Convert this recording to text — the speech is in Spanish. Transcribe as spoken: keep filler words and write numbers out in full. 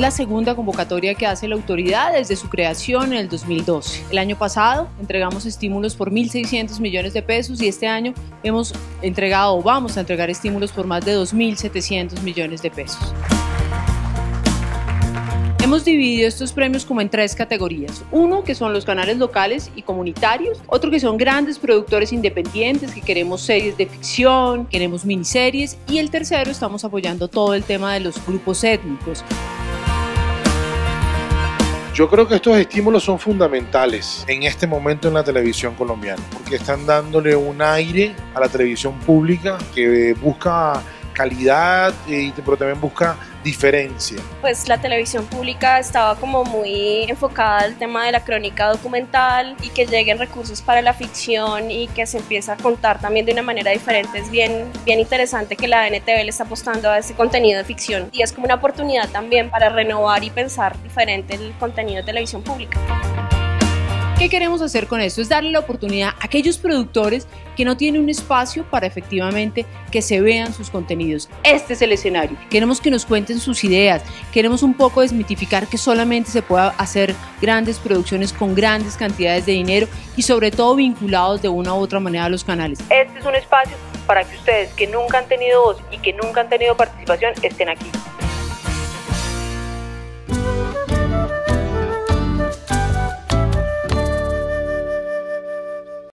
la segunda convocatoria que hace la autoridad desde su creación en el dos mil doce. El año pasado entregamos estímulos por mil seiscientos millones de pesos y este año hemos entregado o vamos a entregar estímulos por más de dos mil setecientos millones de pesos. Hemos dividido estos premios como en tres categorías. Uno, que son los canales locales y comunitarios. Otro, que son grandes productores independientes, que queremos series de ficción, queremos miniseries. Y el tercero, estamos apoyando todo el tema de los grupos étnicos. Yo creo que estos estímulos son fundamentales en este momento en la televisión colombiana, porque están dándole un aire a la televisión pública que busca calidad, pero también busca diferencia. Pues la televisión pública estaba como muy enfocada al tema de la crónica documental y que lleguen recursos para la ficción y que se empiece a contar también de una manera diferente. Es bien, bien interesante que la N T V le está apostando a ese contenido de ficción y es como una oportunidad también para renovar y pensar diferente el contenido de televisión pública. ¿Qué queremos hacer con esto? Es darle la oportunidad a aquellos productores que no tienen un espacio para efectivamente que se vean sus contenidos. Este es el escenario. Queremos que nos cuenten sus ideas. Queremos un poco desmitificar que solamente se pueda hacer grandes producciones con grandes cantidades de dinero y sobre todo vinculados de una u otra manera a los canales. Este es un espacio para que ustedes que nunca han tenido voz y que nunca han tenido participación estén aquí.